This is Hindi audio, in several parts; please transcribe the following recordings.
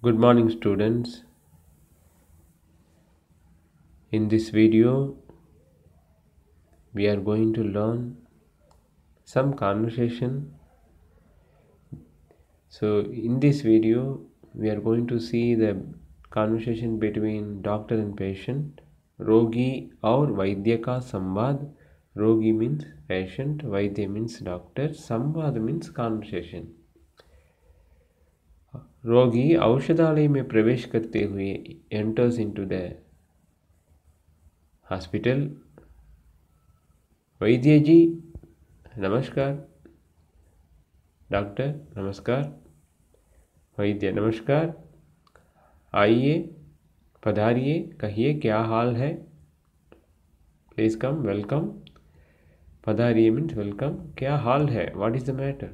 Good morning, students. In this video, we are going to learn some conversation. So, in this video, we are going to see the conversation between doctor and patient. रोगी और वैद्य का संवाद. रोगी means patient, वैद्य means doctor, संवाद means conversation. रोगी औषधालय में प्रवेश करते हुए enters into the हॉस्पिटल. वैद्य जी नमस्कार. डॉक्टर नमस्कार. वैद्य नमस्कार. आइए, पधारिए, कहिए क्या हाल है. Please come, welcome. पधारिए मीन्स वेलकम. क्या हाल है, व्हाट इज़ द मैटर.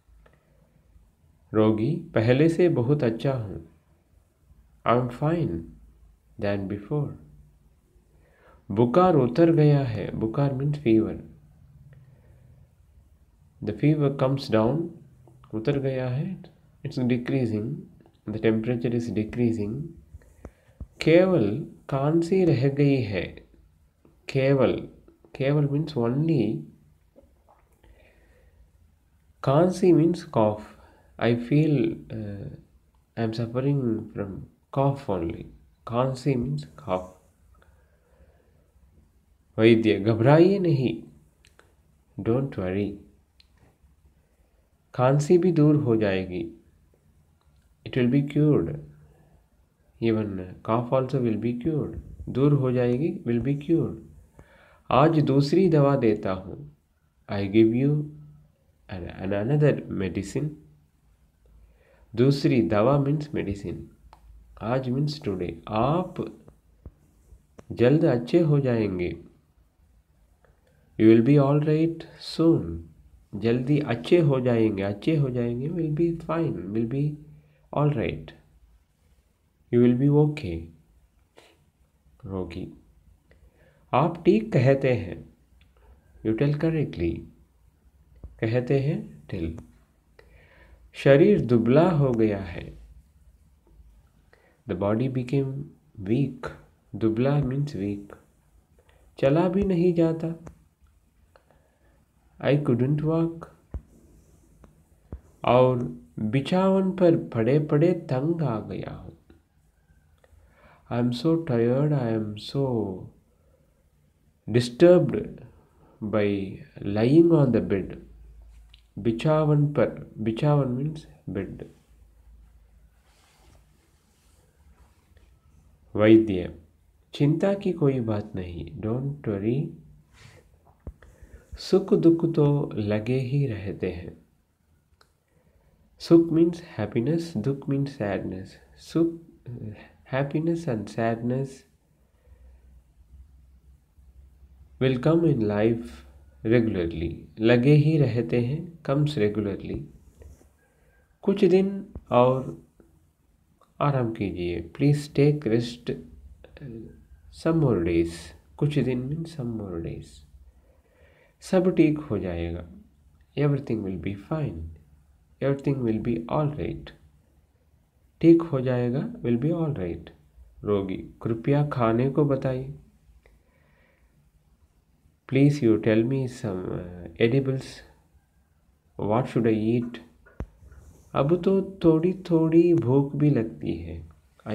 रोगी पहले से बहुत अच्छा हूँ. I am fine than before. बुखार उतर गया है. बुखार means fever. The fever comes down. उतर गया है, it's decreasing. The temperature is decreasing. केवल खांसी रह गई है. केवल, केवल मीन्स ओनली. खांसी means cough. I feel I am suffering from cough only. खांसी means cough. वैद्य घबराइए नहीं. Don't worry. खांसी भी दूर हो जाएगी. It will be cured. Even cough also will be cured. दूर हो जाएगी will be cured. आज दूसरी दवा देता हूँ. I give you another medicine. दूसरी दवा मीन्स मेडिसिन. आज मीन्स टुडे. आप जल्द अच्छे हो जाएंगे. You will be all right soon. जल्दी अच्छे हो जाएंगे. अच्छे हो जाएंगे will be fine, will be all right, you will be okay. रोगी आप ठीक कहते हैं. You tell correctly. कहते हैं टेल. शरीर दुबला हो गया है. The body became weak. दुबला मीन्स वीक. चला भी नहीं जाता. I couldn't walk. और बिछावन पर पड़े पड़े तंग आ गया हूँ. I am so tired. I am so disturbed by lying on the bed. बिछावन पर. बिछावन मीन्स बेड. वैद्य चिंता की कोई बात नहीं. Don't worry. सुख दुख तो लगे ही रहते हैं. सुख मीन्स हैप्पीनेस. दुख मीन्स सैडनेस. सुख, happiness and sadness will come in life regularly. लगे ही रहते हैं कम्स रेगुलरली. कुछ दिन और आराम कीजिए. Please take rest some more days. कुछ दिन मीन सम मोर डेज. सब ठीक हो जाएगा. Everything will be fine. Everything will be all right. ठीक हो जाएगा विल बी ऑल राइट. रोगी कृपया खाने को बताइए. Please you tell me some edibles. What should I eat? अब तो थोड़ी थोड़ी भूख भी लगती है. I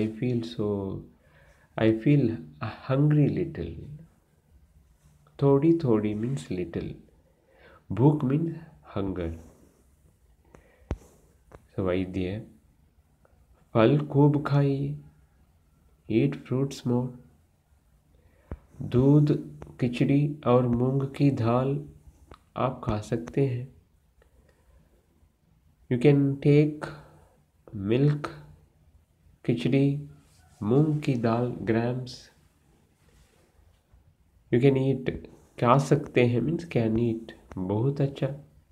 feel hungry little. थोड़ी थोड़ी means little. भूख means hunger. So वैद्य फल खूब खाइए. Eat fruits more. दूध, खिचड़ी और मूंग की दाल आप खा सकते हैं. You can take milk, khichdi, moong की dal, grams. You can eat. खा सकते हैं मीन्स कैन ईट. बहुत अच्छा.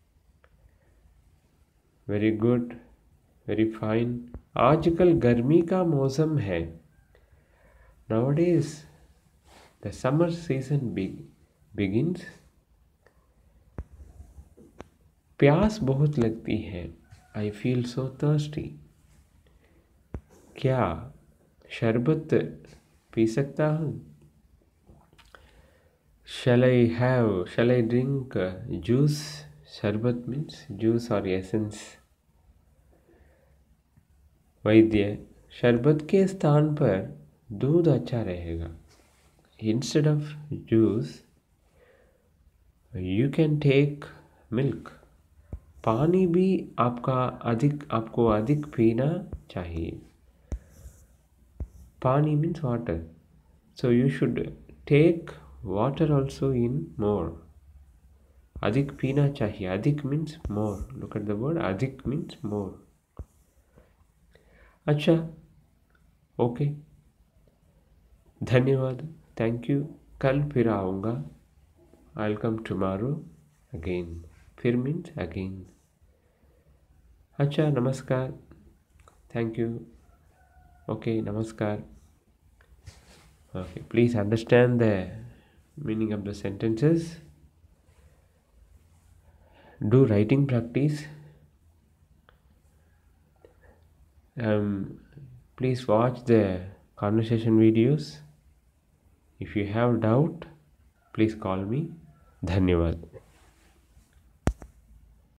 Very good, very fine. आजकल गर्मी का मौसम है. Nowadays the summer season begins. प्यास बहुत लगती है. I feel so thirsty. क्या शरबत पी सकता हूँ? Shall I drink juice? शरबत means juice or essence. वैद्य, शरबत के स्थान पर दूध अच्छा रहेगा. Instead of juice, you can take milk. पानी भी आपको अधिक पीना चाहिए. पानी means water. So you should take water also in more. अधिक पीना चाहिए. अधिक means more. Look at the word. अधिक means more. अच्छा, ओके, धन्यवाद, थैंक यू. कल फिर आऊँगा. I will come tomorrow again. फिर मीन्स अगेन. अच्छा, नमस्कार, थैंक यू. ओके, नमस्कार. Okay, please understand the meaning of the sentences. Do writing practice. Please watch the conversation videos. If you have doubt, please call me. धन्यवाद.